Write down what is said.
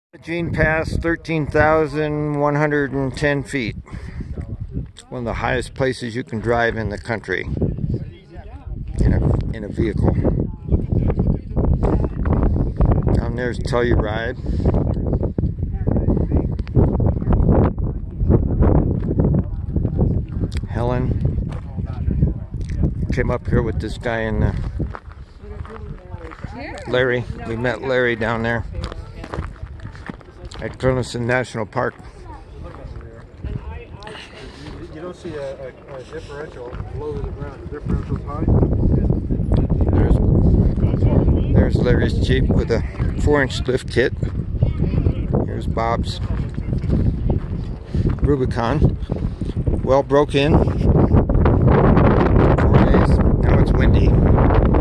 Imogene Pass, 13,110 feet. One of the highest places you can drive in the country in a vehicle. Down there's Telluride. Helen came up here with this guy in Larry. We met Larry down there at Gunnison National Park. You don't see a differential low to the ground. The differential's high. There's Larry's Jeep with a 4-inch lift kit. Here's Bob's Rubicon. Well broke in. 4 days. Now it's windy.